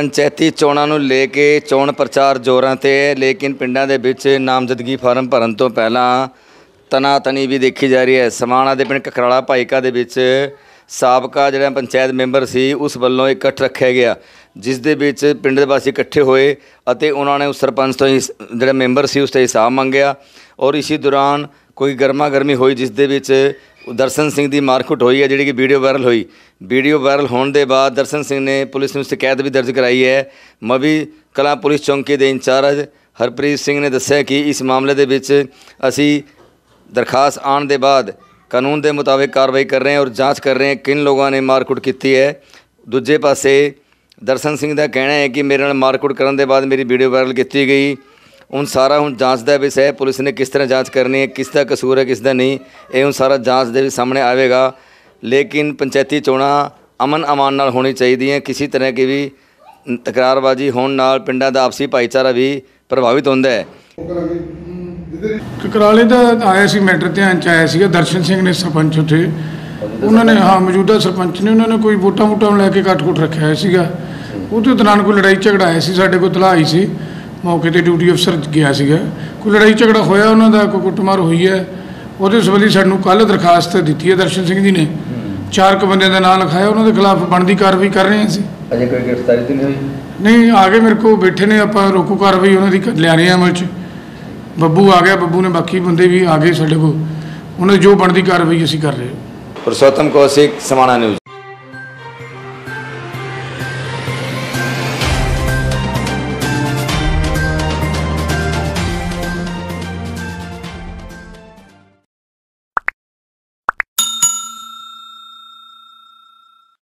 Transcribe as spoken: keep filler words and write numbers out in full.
पंचायती चोणां नूं ले के चोण प्रचार जोरां ते है, लेकिन पिंडां दे विच नामजदगी फार्म भरन तो पहलां तनातनी भी देखी जा रही है। समाणा दे पिंड ककराला भाईका दे विच साबका जिहड़ा पंचायत मैंबर सी उस वल्लों इकट्ठ रखा गया, जिस दे विच पिंड दे वासी इकट्ठे होए अते उन्हां ने उस सरपंच तो जिहड़ा मैंबर सी उसते हिसाब मंगिया और इसी दौरान कोई गर्मा गर्मी हुई, जिस दे विच दर्शन सिंह की मारकुट हुई है, जिहड़ी कि वीडियो वायरल हुई। वीडियो वायरल होने के बाद दर्शन सिंह ने पुलिस में शिकायत भी दर्ज कराई है। मवी कलां पुलिस चौंकी के इंचार्ज हरप्रीत सिंह ने दस्सिया कि इस मामले दे विच असी दरखास्त आने के बाद कानून के मुताबिक कार्रवाई कर रहे हैं और जांच कर रहे हैं किन लोगों ने मारकुट की है। दूजे पासे दर्शन सिंह का कहना है कि मेरे नाल मारकुट करने के बाद मेरी वीडियो वायरल की गई। ਹੁਣ सारा ਹੁਣ जांच का विषय है, पुलिस ने किस तरह जांच करनी है, किस का कसूर है किस का नहीं, ये ਹੁਣ सारा जांच के सामने आएगा। लेकिन पंचायती चोणां अमन अमान नाल होनी चाहिए, किसी तरह की भी तकरारबाजी होने नाल पिंडां दा आपसी भाईचारा भी प्रभावित होता है। ककराले का आया सी मैटर ध्यान च आया सीगा, दर्शन सिंह ने सरपंच उत्थे उन्होंने हाँ मौजूदा सरपंच ने उन्होंने कोई वोटां वोटां लैके कट कुट रखा है सीगा। उहदे दौरान कोई लड़ाई झगड़ा आया सी, साडे कोल तलाह आई सी, मौके पर ड्यूटी अफसर गया सीगा, कोई लड़ाई झगड़ा होया, उन्होंने कोई कुटमार हुई है। वो संबंधी सानू कल दरखास्त दी है दर्शन सिंह जी ने, चार क बंदे का नाम लिखाया, उन्होंने खिलाफ बनती कार्रवाई कर रहे हैं। अजे कोई गिरफ्तारी तो नहीं हुई? नहीं, आ गए मेरे को बैठे ने, आप रोको कार्रवाई उन्होंने लिया रहे हैं अमल च। बब्बू आ गया, बब्बू ने बाकी बंदे भी आ गए साढ़े को, उन्होंने जो बनती कार्रवाई असी कर रहे हैं। पुरुषोत्तम कौशिक, समाणा न्यूज़।